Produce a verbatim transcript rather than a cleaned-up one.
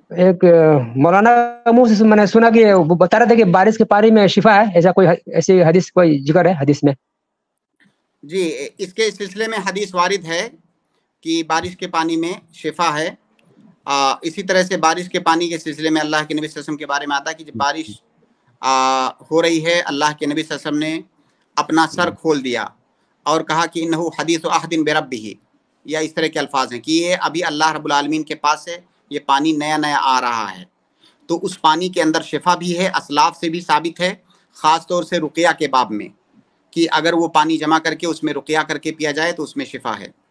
एक मौलाना का मुँह से मैंने सुना कि वो बता रहे थे कि बारिश के पानी में शिफ़ा है, ऐसा कोई ह ऐसी हदीस कोई ज़िक्र है हदीस में? जी, इसके सिलसिले में हदीस वारिद है कि बारिश के पानी में शिफ़ा है। अ, इसी तरह से बारिश के पानी के सिलसिले में अल्लाह के नबी सल्लल्लाहु अलैहि वसल्लम के बारे में आता है कि जब बारिश अ, हो रही है, अल्लाह के नबी सल्लल्लाहु अलैहि वसल्लम ने अपना सर खोल दिया और कहा कि इन्नहु हदीसु अहदिन बिरब्बिही, या इस तरह के अल्फाज़ हैं कि ये अभी अल्लाह रब्बुल आलमीन के पास से ये पानी नया-नया आ रहा है। तो उस पानी के अंदर शिफ़ा भी है, असलाफ़ से भी साबित है, ख़ास तौर से रुक़या के बाब में, कि अगर वो पानी जमा करके उसमें रुक़या करके पिया जाए तो उसमें शिफ़ा है।